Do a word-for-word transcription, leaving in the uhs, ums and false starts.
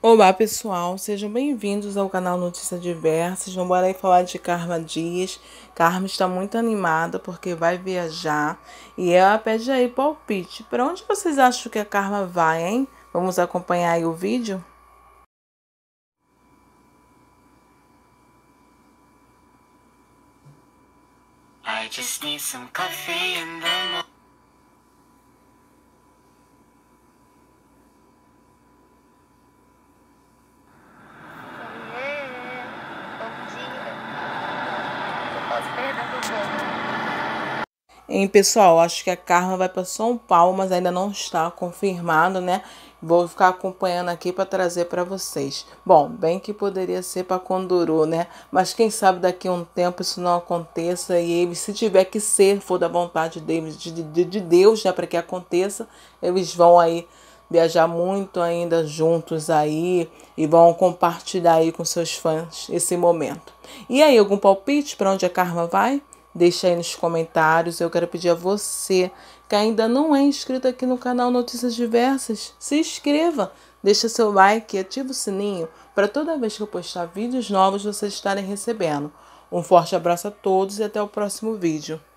Olá pessoal, sejam bem-vindos ao canal Notícias Diversas. Vamos aí falar de Karma Dias. Karma está muito animada porque vai viajar e ela pede aí palpite. Para onde vocês acham que a Karma vai, hein? Vamos acompanhar aí o vídeo? I just need some coffee in the morning. Hein, pessoal, acho que a Karma vai para São Paulo, mas ainda não está confirmado, né? Vou ficar acompanhando aqui para trazer para vocês. Bom, bem que poderia ser para Conduru, né? Mas quem sabe daqui a um tempo isso não aconteça e eles, se tiver que ser, for da vontade deles, de, de, de Deus, né? Para que aconteça, eles vão aí viajar muito ainda juntos aí e vão compartilhar aí com seus fãs esse momento. E aí, algum palpite para onde a Karma vai? Deixa aí nos comentários. Eu quero pedir a você que ainda não é inscrito aqui no canal Notícias Diversas, se inscreva, deixa seu like e ativa o sininho para toda vez que eu postar vídeos novos vocês estarem recebendo. Um forte abraço a todos e até o próximo vídeo.